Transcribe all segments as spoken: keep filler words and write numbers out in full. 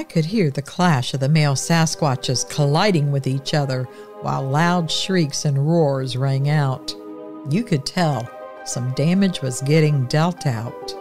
I could hear the clash of the male Sasquatches colliding with each other while loud shrieks and roars rang out. You could tell some damage was getting dealt out.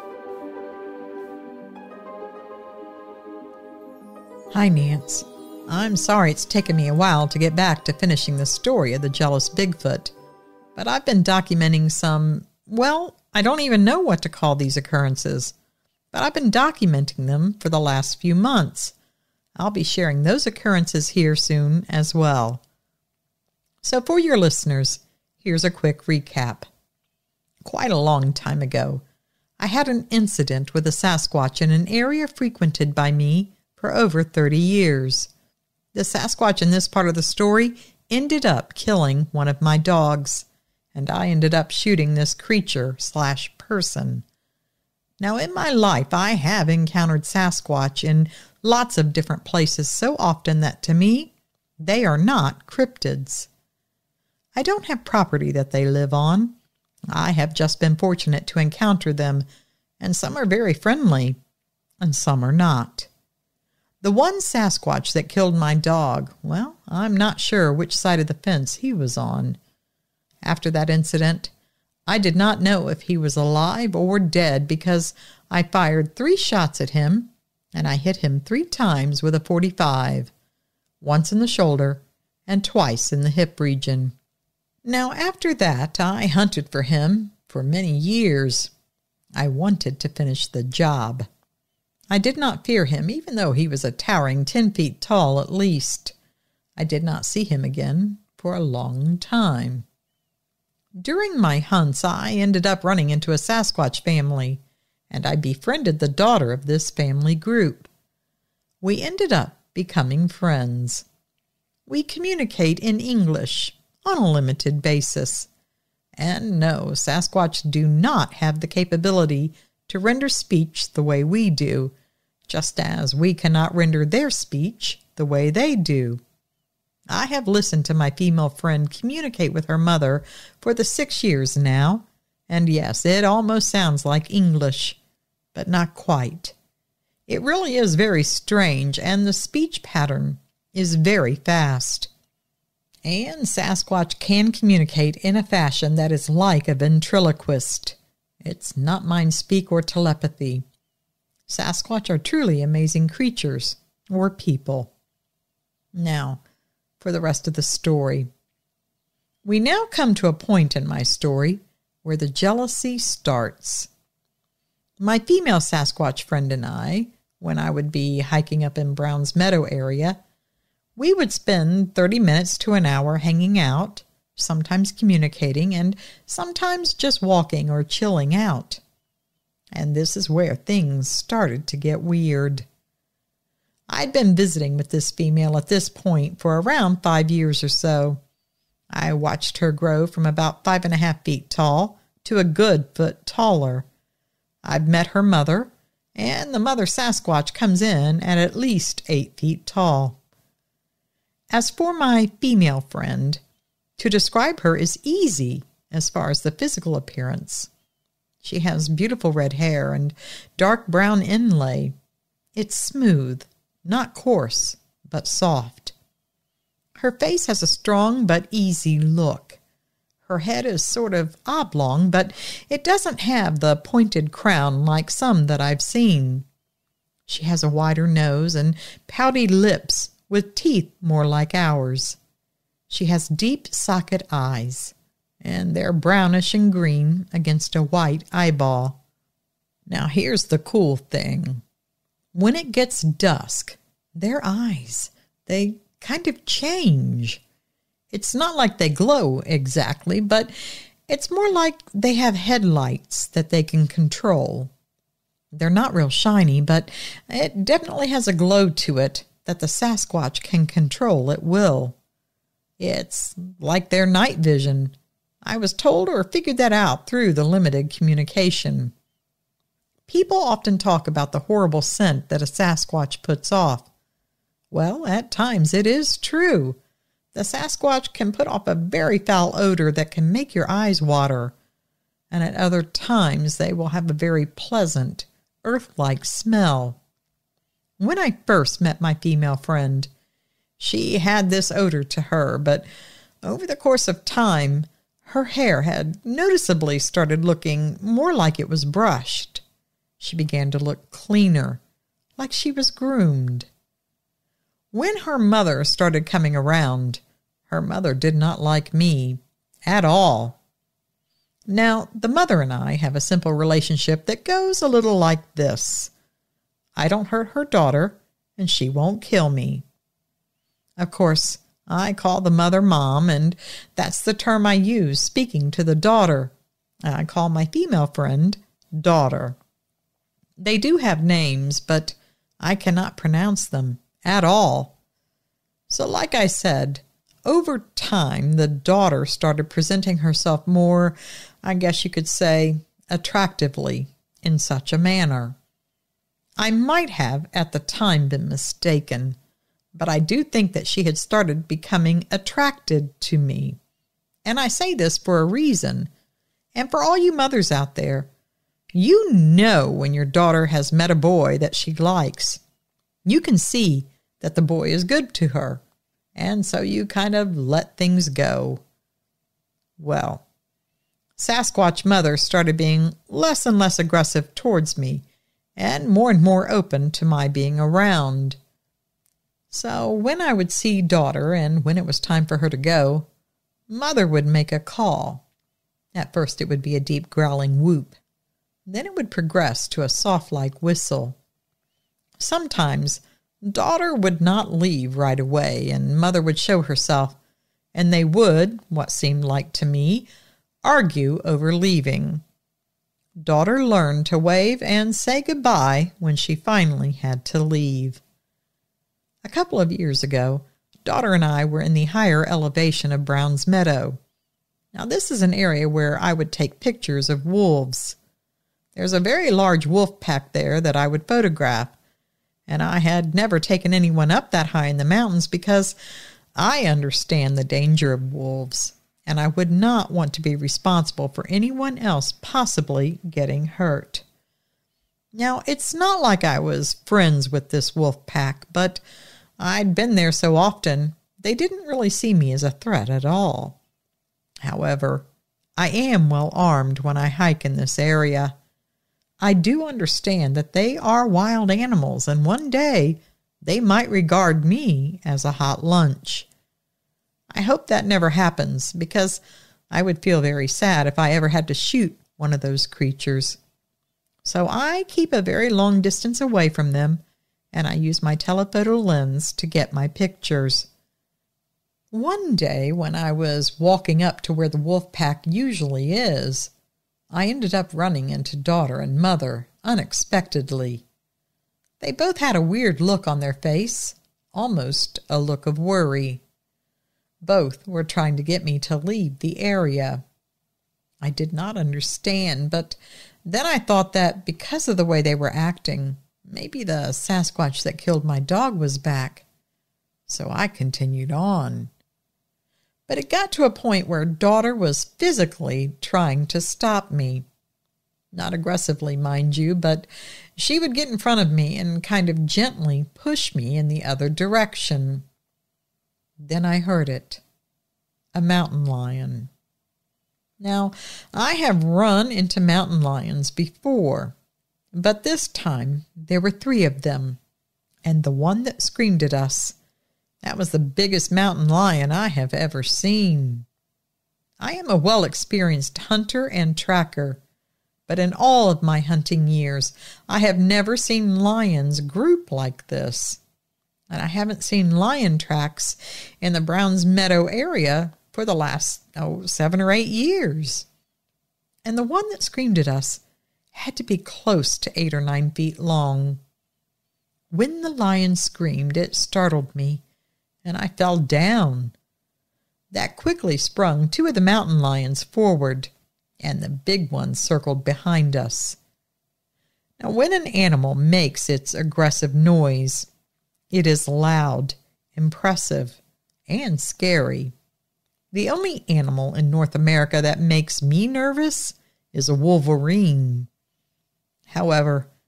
Hi, Nance. I'm sorry it's taken me a while to get back to finishing the story of the jealous Bigfoot, but I've been documenting some, well, I don't even know what to call these occurrences, but I've been documenting them for the last few months. I'll be sharing those occurrences here soon as well. So for your listeners, here's a quick recap. Quite a long time ago, I had an incident with a Sasquatch in an area frequented by me for over thirty years. The Sasquatch in this part of the story ended up killing one of my dogs, and I ended up shooting this creature slash person. Now, in my life, I have encountered Sasquatch in lots of different places so often that, to me, they are not cryptids. I don't have property that they live on. I have just been fortunate to encounter them, and some are very friendly, and some are not. The one Sasquatch that killed my dog, well, I'm not sure which side of the fence he was on. After that incident, I did not know if he was alive or dead because I fired three shots at him, and I hit him three times with a forty-five, once in the shoulder and twice in the hip region. Now, after that, I hunted for him for many years. I wanted to finish the job. I did not fear him, even though he was a towering ten feet tall at least. I did not see him again for a long time. During my hunts, I ended up running into a Sasquatch family, and I befriended the daughter of this family group. We ended up becoming friends. We communicate in English on a limited basis. And no, Sasquatch do not have the capability to render speech the way we do, just as we cannot render their speech the way they do. I have listened to my female friend communicate with her mother for the six years now, and yes, it almost sounds like English, but not quite. It really is very strange, and the speech pattern is very fast. And Sasquatch can communicate in a fashion that is like a ventriloquist. It's not mind speak or telepathy. Sasquatch are truly amazing creatures, or people. Now, for the rest of the story. We now come to a point in my story where the jealousy starts. My female Sasquatch friend and I, when I would be hiking up in Browns Meadow area, we would spend thirty minutes to an hour hanging out, sometimes communicating, and sometimes just walking or chilling out. And this is where things started to get weird. I'd been visiting with this female at this point for around five years or so. I watched her grow from about five and a half feet tall to a good foot taller. I've met her mother, and the mother Sasquatch comes in at at least eight feet tall. As for my female friend, to describe her is easy as far as the physical appearance. She has beautiful red hair and dark brown inlay. It's smooth, not coarse, but soft. Her face has a strong but easy look. Her head is sort of oblong, but it doesn't have the pointed crown like some that I've seen. She has a wider nose and pouty lips with teeth more like ours. She has deep socket eyes, and they're brownish and green against a white eyeball. Now here's the cool thing. When it gets dusk, their eyes, they kind of change. It's not like they glow exactly, but it's more like they have headlights that they can control. They're not real shiny, but it definitely has a glow to it that the Sasquatch can control at will. It's like their night vision. I was told or figured that out through the limited communication. People often talk about the horrible scent that a Sasquatch puts off. Well, at times it is true. The Sasquatch can put off a very foul odor that can make your eyes water, and at other times they will have a very pleasant, earth-like smell. When I first met my female friend, she had this odor to her, but over the course of time, her hair had noticeably started looking more like it was brushed. She began to look cleaner, like she was groomed. When her mother started coming around, her mother did not like me at all. Now, the mother and I have a simple relationship that goes a little like this. I don't hurt her daughter, and she won't kill me. Of course, I call the mother Mom, and that's the term I use speaking to the daughter. I call my female friend Daughter. They do have names, but I cannot pronounce them at all. So like I said, over time, the daughter started presenting herself more, I guess you could say, attractively in such a manner. I might have at the time been mistaken, but I do think that she had started becoming attracted to me. And I say this for a reason. And for all you mothers out there, you know when your daughter has met a boy that she likes. You can see that the boy is good to her, and so you kind of let things go. Well, Sasquatch Mother started being less and less aggressive towards me, and more and more open to my being around. So when I would see Daughter, and when it was time for her to go, Mother would make a call. At first it would be a deep growling whoop. Then it would progress to a soft-like whistle. Sometimes Daughter would not leave right away, and Mother would show herself, and they would, what seemed like to me, argue over leaving. Daughter learned to wave and say goodbye when she finally had to leave. A couple of years ago, Daughter and I were in the higher elevation of Brown's Meadow. Now, this is an area where I would take pictures of wolves. There's a very large wolf pack there that I would photograph, and I had never taken anyone up that high in the mountains because I understand the danger of wolves, and I would not want to be responsible for anyone else possibly getting hurt. Now, it's not like I was friends with this wolf pack, but I'd been there so often, they didn't really see me as a threat at all. However, I am well armed when I hike in this area. I do understand that they are wild animals, and one day they might regard me as a hot lunch. I hope that never happens, because I would feel very sad if I ever had to shoot one of those creatures. So I keep a very long distance away from them, and I use my telephoto lens to get my pictures. One day when I was walking up to where the wolf pack usually is, I ended up running into Daughter and Mother unexpectedly. They both had a weird look on their face, almost a look of worry. Both were trying to get me to leave the area. I did not understand, but then I thought that because of the way they were acting, maybe the Sasquatch that killed my dog was back. So I continued on. But it got to a point where Daughter was physically trying to stop me. Not aggressively, mind you, but she would get in front of me and kind of gently push me in the other direction. Then I heard it. A mountain lion. Now, I have run into mountain lions before, but this time there were three of them, and the one that screamed at us, that was the biggest mountain lion I have ever seen. I am a well-experienced hunter and tracker, but in all of my hunting years, I have never seen lions group like this. And I haven't seen lion tracks in the Browns Meadow area for the last, oh, seven or eight years. And the one that screamed at us had to be close to eight or nine feet long. When the lion screamed, it startled me, and I fell down. That quickly sprung two of the mountain lions forward, and the big one circled behind us. Now, when an animal makes its aggressive noise, it is loud, impressive, and scary. The only animal in North America that makes me nervous is a wolverine. However,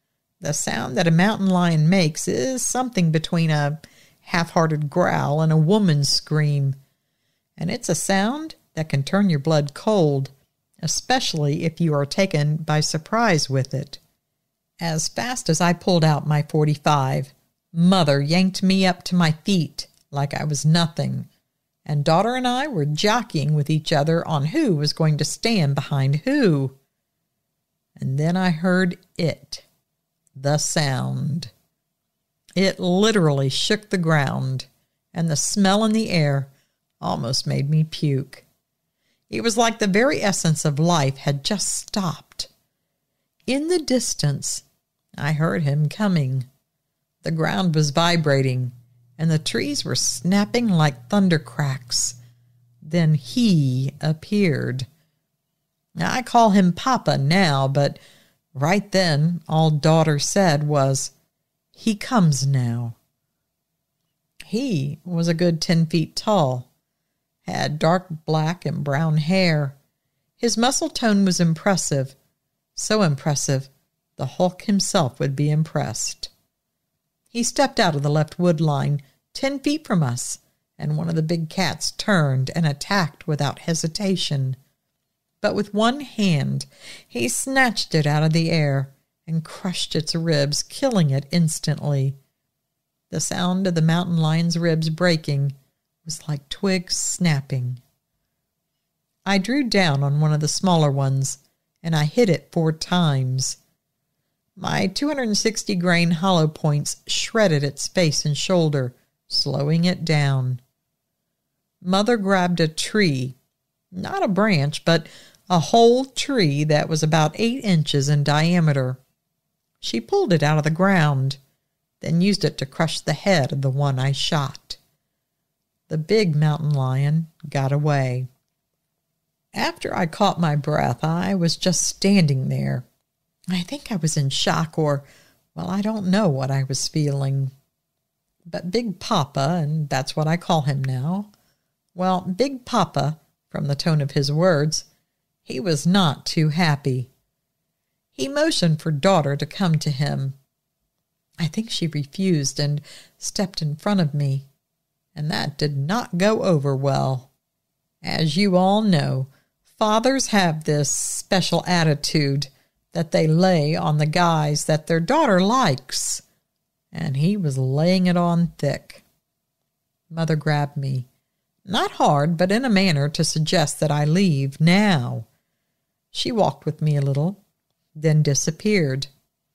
The sound that a mountain lion makes is something between a half-hearted growl and a woman's scream, and it's a sound that can turn your blood cold, especially if you are taken by surprise with it. As fast as I pulled out my forty-five, Mother yanked me up to my feet like I was nothing, and Daughter and I were jockeying with each other on who was going to stand behind who. And then I heard it, the sound. It literally shook the ground, and the smell in the air almost made me puke. It was like the very essence of life had just stopped. In the distance, I heard him coming. The ground was vibrating, and the trees were snapping like thunder cracks. Then he appeared. I call him Papa now, but right then all Daughter said was, "He comes now." He was a good ten feet tall, had dark black and brown hair. His muscle tone was impressive, so impressive the Hulk himself would be impressed. He stepped out of the left wood line ten feet from us, and one of the big cats turned and attacked without hesitation. But with one hand, he snatched it out of the air and crushed its ribs, killing it instantly. The sound of the mountain lion's ribs breaking was like twigs snapping. I drew down on one of the smaller ones, and I hit it four times. My two hundred sixty grain hollow points shredded its face and shoulder, slowing it down. Mother grabbed a tree, not a branch, but a whole tree that was about eight inches in diameter. She pulled it out of the ground, then used it to crush the head of the one I shot. The big mountain lion got away. After I caught my breath, I was just standing there. I think I was in shock or, well, I don't know what I was feeling. But Big Papa, and that's what I call him now, well, Big Papa, from the tone of his words, he was not too happy. He motioned for Daughter to come to him. I think she refused and stepped in front of me, and that did not go over well. As you all know, fathers have this special attitude that they lay on the guys that their daughter likes, and he was laying it on thick. Mother grabbed me, not hard, but in a manner to suggest that I leave now. She walked with me a little, then disappeared.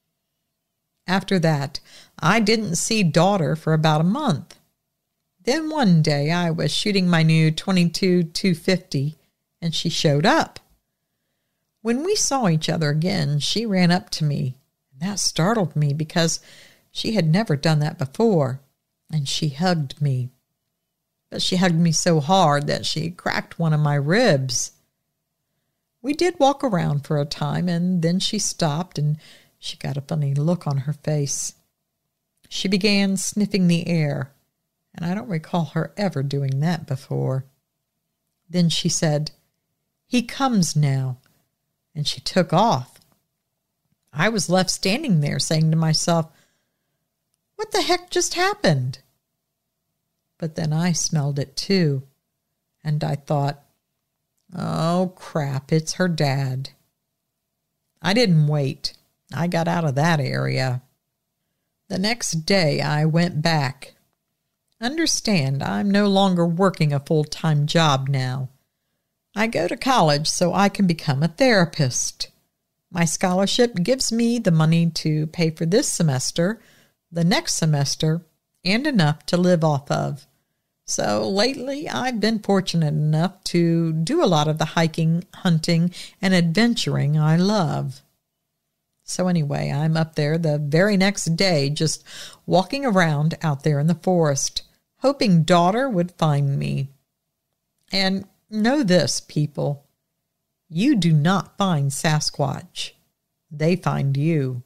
After that, I didn't see Daughter for about a month. Then one day I was shooting my new twenty-two two fifty, and she showed up. When we saw each other again, she ran up to me, and that startled me because she had never done that before, and she hugged me. But she hugged me so hard that she cracked one of my ribs. We did walk around for a time, and then she stopped, and she got a funny look on her face. She began sniffing the air, and I don't recall her ever doing that before. Then she said, "He comes now," and she took off. I was left standing there saying to myself, what the heck just happened? But then I smelled it too, and I thought, oh crap, it's her dad. I didn't wait. I got out of that area. The next day I went back. Understand, I'm no longer working a full-time job now. I go to college so I can become a therapist. My scholarship gives me the money to pay for this semester, the next semester, and enough to live off of. So lately I've been fortunate enough to do a lot of the hiking, hunting, and adventuring I love. So anyway, I'm up there the very next day just walking around out there in the forest, hoping Daughter would find me. And know this, people. You do not find Sasquatch. They find you.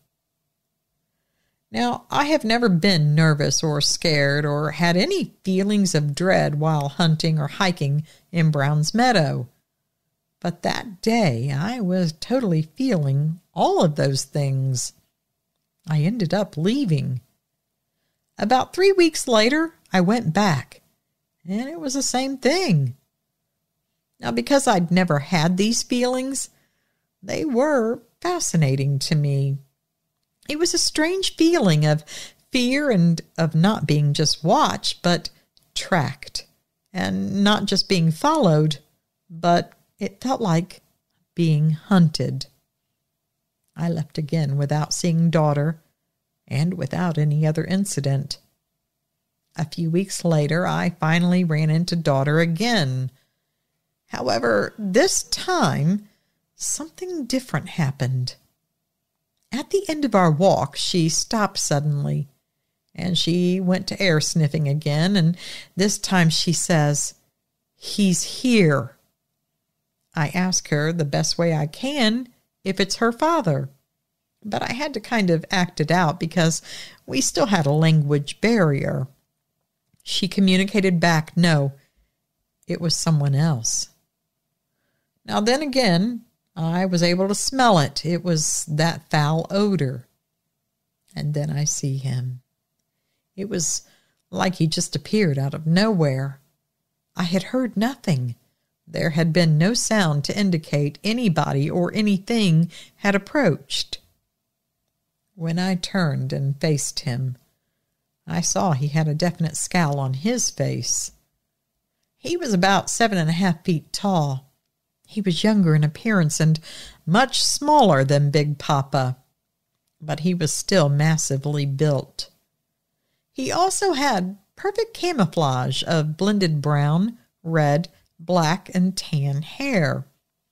Now, I have never been nervous or scared or had any feelings of dread while hunting or hiking in Brown's Meadow. But that day, I was totally feeling all of those things. I ended up leaving. About three weeks later, I went back, and it was the same thing. Now, because I'd never had these feelings, they were fascinating to me. It was a strange feeling of fear and of not being just watched, but tracked, and not just being followed, but it felt like being hunted. I left again without seeing daughter and without any other incident. A few weeks later, I finally ran into daughter again. However, this time, something different happened. At the end of our walk, she stopped suddenly, and she went to air sniffing again, and this time she says, "He's here." I ask her the best way I can if it's her father, but I had to kind of act it out because we still had a language barrier. She communicated back, no, it was someone else. Now then again, I was able to smell it. It was that foul odor. And then I see him. It was like he just appeared out of nowhere. I had heard nothing. There had been no sound to indicate anybody or anything had approached. When I turned and faced him, I saw he had a definite scowl on his face. He was about seven and a half feet tall. He was younger in appearance and much smaller than Big Papa, but he was still massively built. He also had perfect camouflage of blended brown, red, black, and tan hair.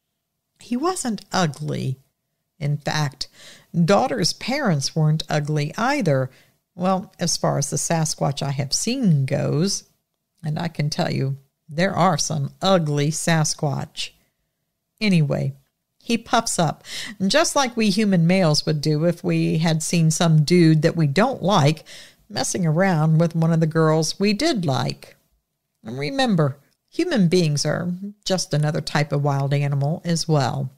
He wasn't ugly. In fact, daughter's parents weren't ugly either. Well, as far as the Sasquatch I have seen goes, and I can tell you, there are some ugly Sasquatch. Anyway, he puffs up, just like we human males would do if we had seen some dude that we don't like messing around with one of the girls we did like. And remember, human beings are just another type of wild animal as well.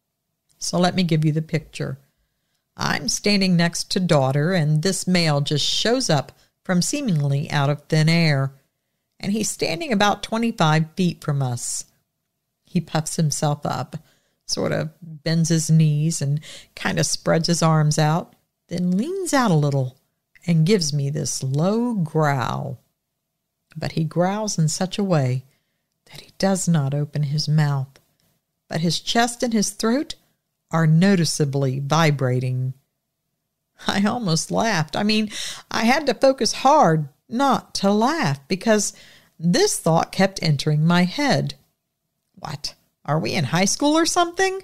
So let me give you the picture. I'm standing next to daughter, and this male just shows up from seemingly out of thin air, and he's standing about twenty-five feet from us. He puffs himself up, sort of bends his knees and kind of spreads his arms out, then leans out a little and gives me this low growl. But he growls in such a way that he does not open his mouth, but his chest and his throat are noticeably vibrating. I almost laughed. I mean, I had to focus hard not to laugh because this thought kept entering my head. What? Are we in high school or something?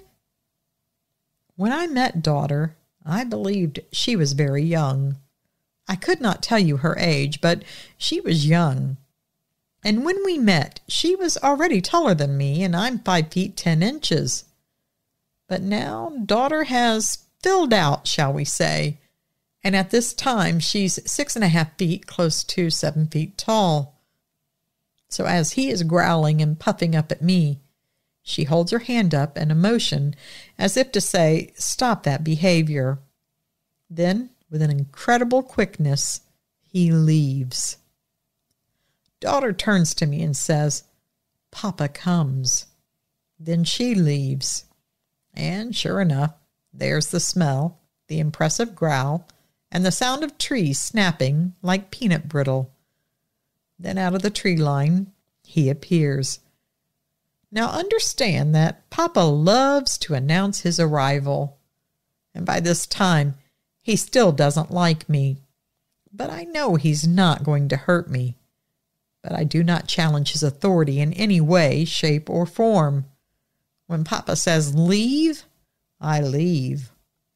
When I met daughter, I believed she was very young. I could not tell you her age, but she was young. And when we met, she was already taller than me, and I'm five feet ten inches. But now daughter has filled out, shall we say, and at this time she's six and a half feet, close to seven feet tall. So as he is growling and puffing up at me, she holds her hand up in a motion as if to say, "Stop that behavior." Then, with an incredible quickness, he leaves. Daughter turns to me and says, "Papa comes." Then she leaves. And sure enough, there's the smell, the impressive growl, and the sound of trees snapping like peanut brittle. Then out of the tree line, he appears. Now understand that Papa loves to announce his arrival. And by this time, he still doesn't like me. But I know he's not going to hurt me. But I do not challenge his authority in any way, shape, or form. When Papa says leave, I leave.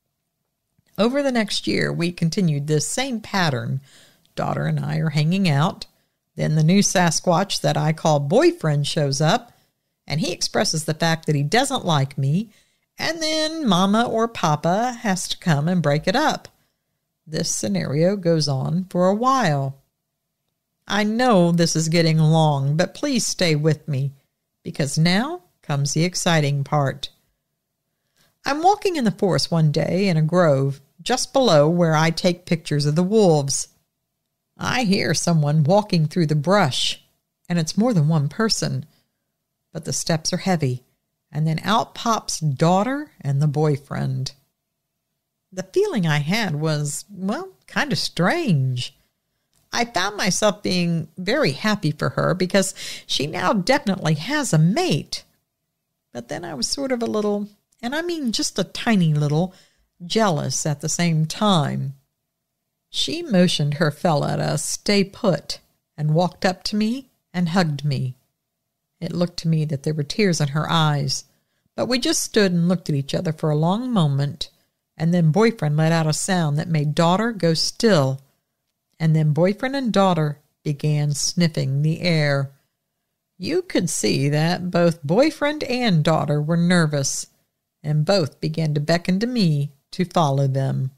Over the next year, we continued this same pattern. Daughter and I are hanging out. Then the new Sasquatch that I call boyfriend shows up, and he expresses the fact that he doesn't like me, and then Mama or Papa has to come and break it up. This scenario goes on for a while. I know this is getting long, but please stay with me, because now comes the exciting part. I'm walking in the forest one day in a grove, just below where I take pictures of the wolves. I hear someone walking through the brush, and it's more than one person, but the steps are heavy, and then out pops daughter and the boyfriend. The feeling I had was, well, kind of strange. I found myself being very happy for her because she now definitely has a mate. But then I was sort of a little, and I mean just a tiny little, jealous at the same time. She motioned her fella to stay put and walked up to me and hugged me. It looked to me that there were tears in her eyes, but we just stood and looked at each other for a long moment, and then boyfriend let out a sound that made daughter go still, and then boyfriend and daughter began sniffing the air. You could see that both boyfriend and daughter were nervous, and both began to beckon to me to follow them.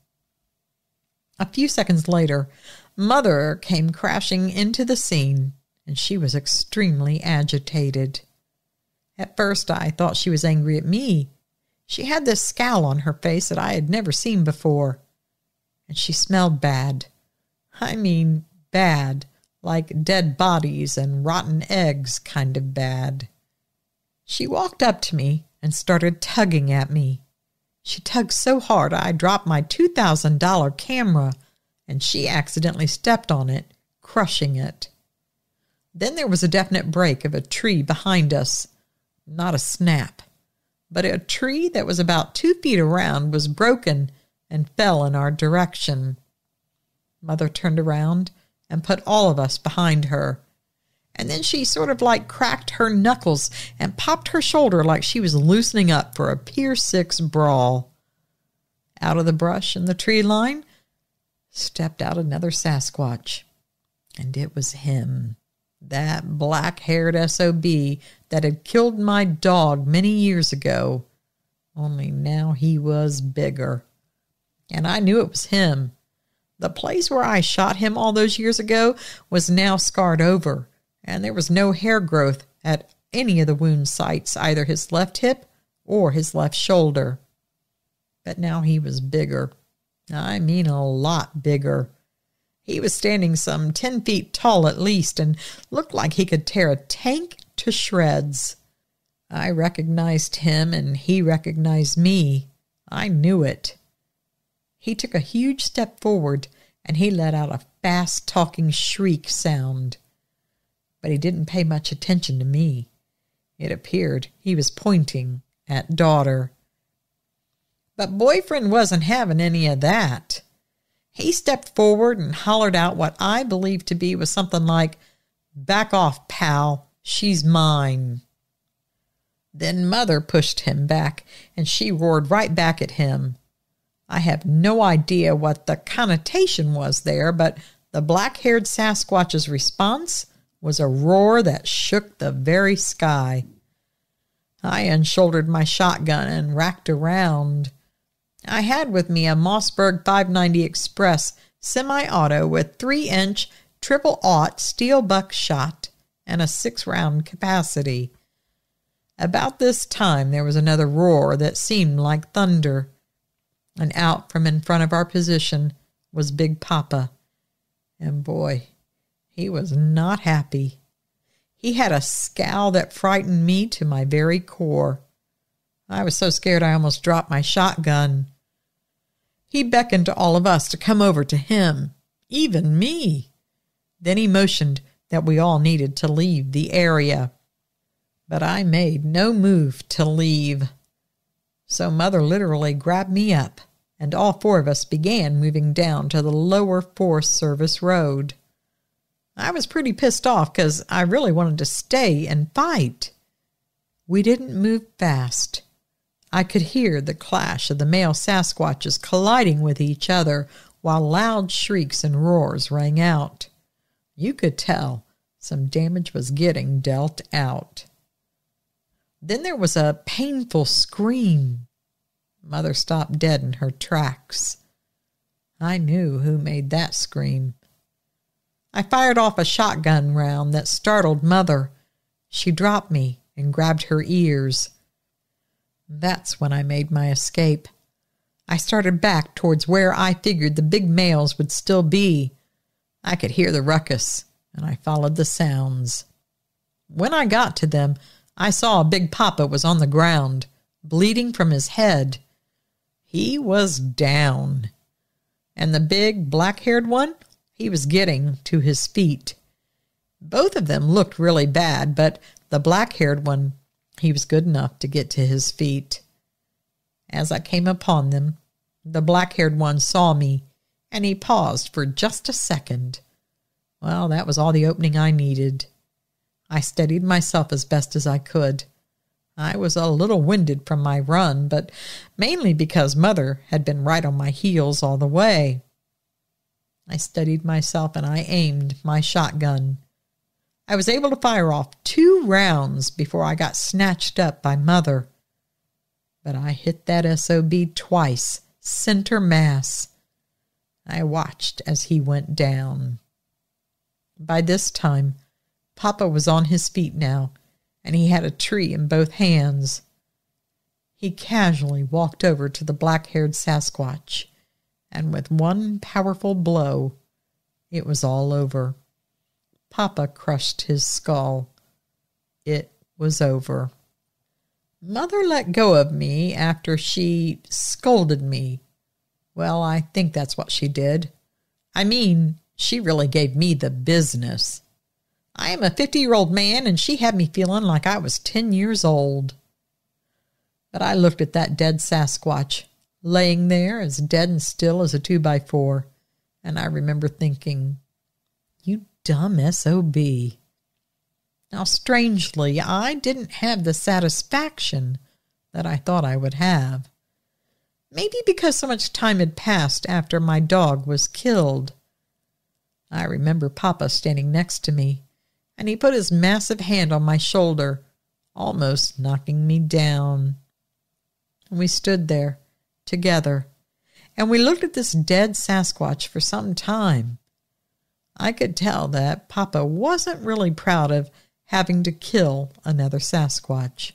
A few seconds later, Mother came crashing into the scene, and she was extremely agitated. At first, I thought she was angry at me. She had this scowl on her face that I had never seen before, and she smelled bad. I mean bad, like dead bodies and rotten eggs kind of bad. She walked up to me and started tugging at me. She tugged so hard I dropped my two thousand dollars camera, and she accidentally stepped on it, crushing it. Then there was a definite break of a tree behind us. Not a snap, but a tree that was about two feet around was broken and fell in our direction. Mother turned around and put all of us behind her, and then she sort of like cracked her knuckles and popped her shoulder like she was loosening up for a Pier six brawl. Out of the brush in the tree line stepped out another Sasquatch, and it was him, that black-haired S O B that had killed my dog many years ago, only now he was bigger. And I knew it was him. The place where I shot him all those years ago was now scarred over, and there was no hair growth at any of the wound sites, either his left hip or his left shoulder. But now he was bigger. I mean a lot bigger. He was standing some ten feet tall at least and looked like he could tear a tank to shreds. I recognized him and he recognized me. I knew it. He took a huge step forward and he let out a fast-talking shriek sound. But he didn't pay much attention to me. It appeared he was pointing at daughter. But boyfriend wasn't having any of that. He stepped forward and hollered out what I believed to be was something like, "Back off, pal, she's mine." Then Mother pushed him back, and she roared right back at him. I have no idea what the connotation was there, but the black-haired Sasquatch's response was a roar that shook the very sky. I unshouldered my shotgun and racked around. I had with me a Mossberg five ninety Express semi-auto with three-inch triple-aught steel buckshot and a six-round capacity. About this time, there was another roar that seemed like thunder, and out from in front of our position was Big Papa. And boy, he was not happy. He had a scowl that frightened me to my very core. I was so scared I almost dropped my shotgun. He beckoned to all of us to come over to him, even me. Then he motioned that we all needed to leave the area. But I made no move to leave. So Mother literally grabbed me up, and all four of us began moving down to the lower Forest Service road. I was pretty pissed off because I really wanted to stay and fight. We didn't move fast. I could hear the clash of the male Sasquatches colliding with each other while loud shrieks and roars rang out. You could tell some damage was getting dealt out. Then there was a painful scream. Mother stopped dead in her tracks. I knew who made that scream. I fired off a shotgun round that startled Mother. She dropped me and grabbed her ears. That's when I made my escape. I started back towards where I figured the big males would still be. I could hear the ruckus, and I followed the sounds. When I got to them, I saw Big Papa was on the ground, bleeding from his head. He was down. And the big black-haired one, he was getting to his feet. Both of them looked really bad, but the black-haired one, he was good enough to get to his feet. As I came upon them, the black-haired one saw me, and he paused for just a second. Well, that was all the opening I needed. I steadied myself as best as I could. I was a little winded from my run, but mainly because Mother had been right on my heels all the way. I steadied myself and I aimed my shotgun. I was able to fire off two rounds before I got snatched up by Mother. But I hit that S O B twice, center mass. I watched as he went down. By this time, Papa was on his feet now, and he had a tree in both hands. He casually walked over to the black-haired Sasquatch, and with one powerful blow, it was all over. Papa crushed his skull. It was over. Mother let go of me after she scolded me. Well, I think that's what she did. I mean, she really gave me the business. I am a fifty-year-old man, and she had me feeling like I was ten years old. But I looked at that dead Sasquatch, laying there as dead and still as a two-by-four, and I remember thinking, you dumb S O B. Now, strangely, I didn't have the satisfaction that I thought I would have. Maybe because so much time had passed after my dog was killed. I remember Papa standing next to me, and he put his massive hand on my shoulder, almost knocking me down. And we stood there, together, and we looked at this dead Sasquatch for some time. I could tell that Papa wasn't really proud of having to kill another Sasquatch.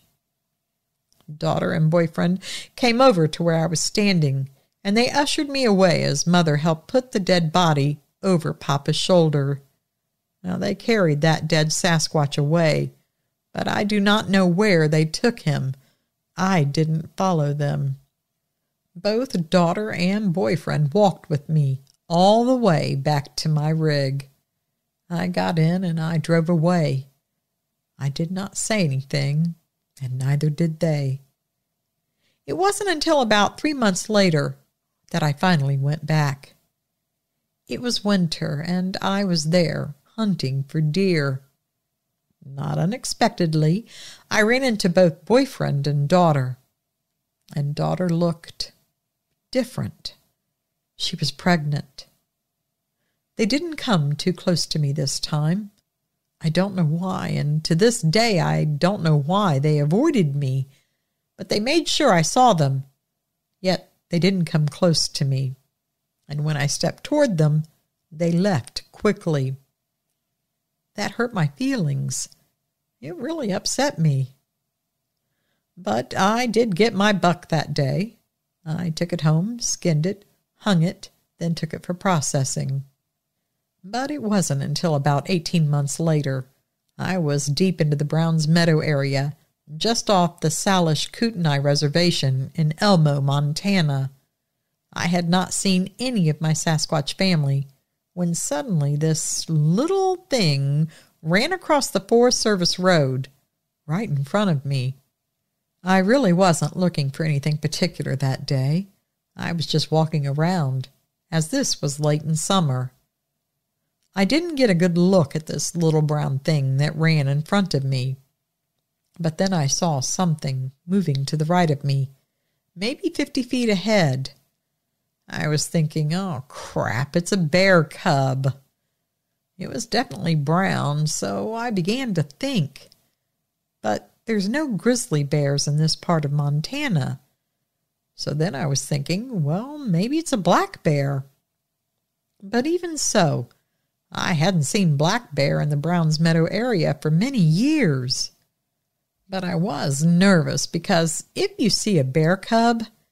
Daughter and boyfriend came over to where I was standing, and they ushered me away as Mother helped put the dead body over Papa's shoulder. Now, they carried that dead Sasquatch away, but I do not know where they took him. I didn't follow them. Both daughter and boyfriend walked with me all the way back to my rig. I got in and I drove away. I did not say anything, and neither did they. It wasn't until about three months later that I finally went back. It was winter, and I was there hunting for deer. Not unexpectedly, I ran into both boyfriend and daughter, and daughter looked different. She was pregnant. They didn't come too close to me this time. I don't know why, and to this day I don't know why they avoided me, but they made sure I saw them, yet they didn't come close to me, and when I stepped toward them, they left quickly. That hurt my feelings. It really upset me. But I did get my buck that day. I took it home, skinned it, hung it, then took it for processing. But it wasn't until about eighteen months later. I was deep into the Browns Meadow area, just off the Salish-Kootenai Reservation in Elmo, Montana. I had not seen any of my Sasquatch family when suddenly this little thing ran across the Forest Service road right in front of me. I really wasn't looking for anything particular that day. I was just walking around, as this was late in summer. I didn't get a good look at this little brown thing that ran in front of me. But then I saw something moving to the right of me, maybe fifty feet ahead. I was thinking, oh crap, it's a bear cub. It was definitely brown, so I began to think. But there's no grizzly bears in this part of Montana. So then I was thinking, well, maybe it's a black bear. But even so, I hadn't seen black bear in the Browns Meadow area for many years. But I was nervous because if you see a bear cub,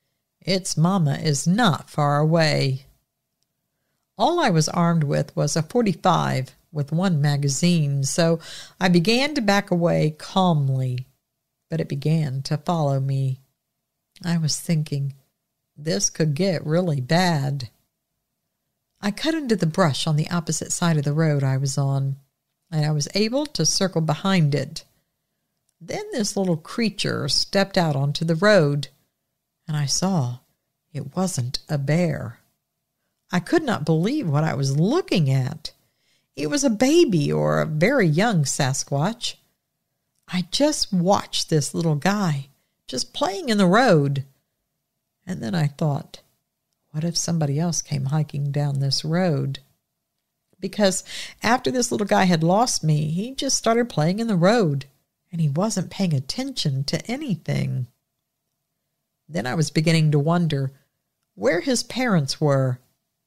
Its mama is not far away. All I was armed with was a forty-five with one magazine, so I began to back away calmly, but it began to follow me. I was thinking, this could get really bad. I cut into the brush on the opposite side of the road I was on, and I was able to circle behind it. Then this little creature stepped out onto the road, and I saw it wasn't a bear. I could not believe what I was looking at. It was a baby or a very young Sasquatch. I just watched this little guy just playing in the road. And then I thought, what if somebody else came hiking down this road? Because after this little guy had lost me, he just started playing in the road, and he wasn't paying attention to anything. Then I was beginning to wonder where his parents were.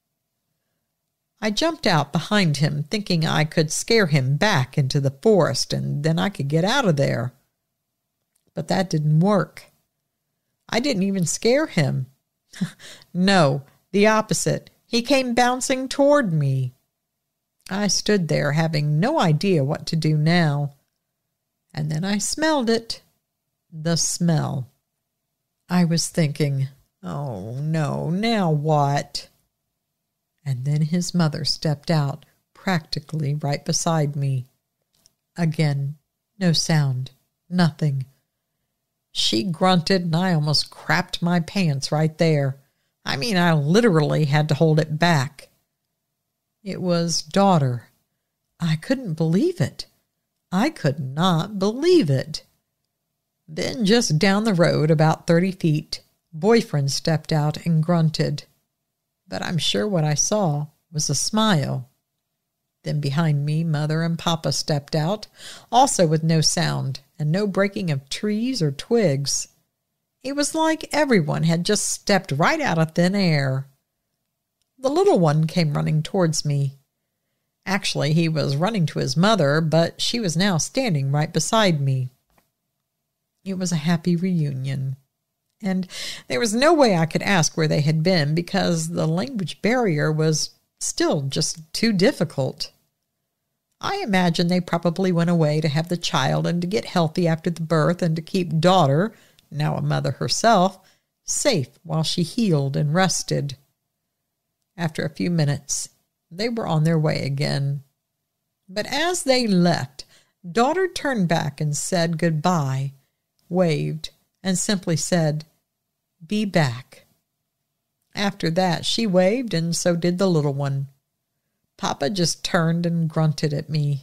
I jumped out behind him, thinking I could scare him back into the forest, and then I could get out of there. But that didn't work. I didn't even scare him. No, the opposite. He came bouncing toward me. I stood there, having no idea what to do now. And then I smelled it. The smell. I was thinking, oh no, now what? And then his mother stepped out, practically right beside me. Again, no sound, nothing. She grunted, and I almost crapped my pants right there. I mean, I literally had to hold it back. It was daughter. I couldn't believe it. I could not believe it. Then just down the road, about thirty feet, boyfriend stepped out and grunted. But I'm sure what I saw was a smile. Then behind me, Mother and Papa stepped out, also with no sound and no breaking of trees or twigs. It was like everyone had just stepped right out of thin air. The little one came running towards me. Actually, he was running to his mother, but she was now standing right beside me. It was a happy reunion. And there was no way I could ask where they had been because the language barrier was still just too difficult. I imagine they probably went away to have the child and to get healthy after the birth and to keep daughter, now a mother herself, safe while she healed and rested. After a few minutes, they were on their way again. But as they left, daughter turned back and said goodbye, waved, and simply said, "Be back." After that, she waved, and so did the little one. Papa just turned and grunted at me.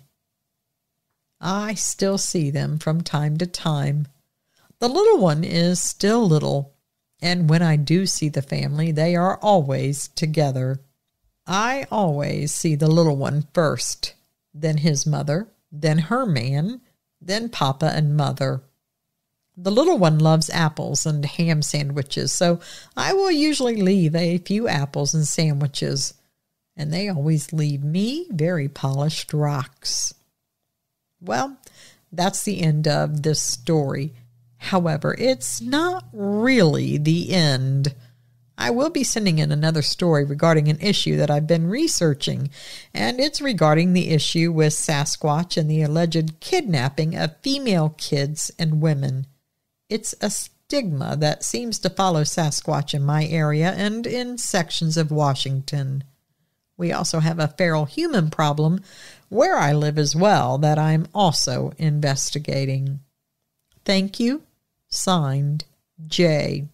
I still see them from time to time. The little one is still little, and when I do see the family, they are always together. I always see the little one first, then his mother, then her man, then Papa and Mother. The little one loves apples and ham sandwiches, so I will usually leave a few apples and sandwiches, and they always leave me very polished rocks. Well, that's the end of this story. However, it's not really the end. I will be sending in another story regarding an issue that I've been researching, and it's regarding the issue with Sasquatch and the alleged kidnapping of female kids and women. It's a stigma that seems to follow Sasquatch in my area and in sections of Washington. We also have a feral human problem where I live as well that I'm also investigating. Thank you. Signed, Jay.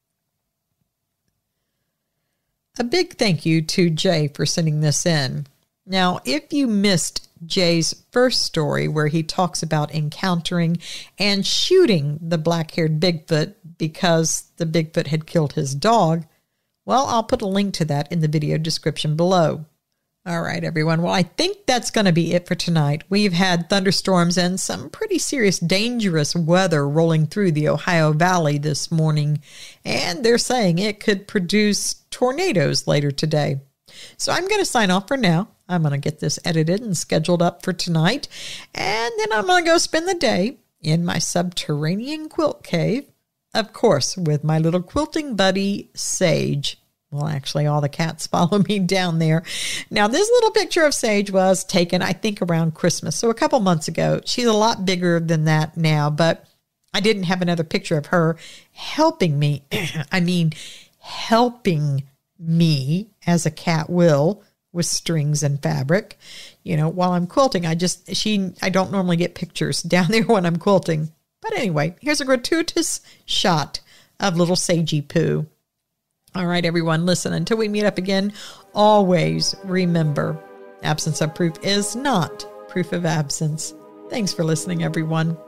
A big thank you to Jay for sending this in. Now, if you missed Jay's first story where he talks about encountering and shooting the black-haired Bigfoot because the Bigfoot had killed his dog, well, I'll put a link to that in the video description below. All right, everyone. Well, I think that's going to be it for tonight. We've had thunderstorms and some pretty serious, dangerous weather rolling through the Ohio Valley this morning, and they're saying it could produce tornadoes later today. So I'm going to sign off for now. I'm going to get this edited and scheduled up for tonight, and then I'm going to go spend the day in my subterranean quilt cave of course, with my little quilting buddy, Sage. Well, actually, all the cats follow me down there. Now, this little picture of Sage was taken, I think, around Christmas. So a couple months ago. She's a lot bigger than that now, but I didn't have another picture of her helping me. I mean, helping me as a cat will with strings and fabric. You know, while I'm quilting, I just, she, I don't normally get pictures down there when I'm quilting. But anyway, here's a gratuitous shot of little Sagey Poo. All right, everyone, listen, until we meet up again, always remember, absence of proof is not proof of absence. Thanks for listening, everyone.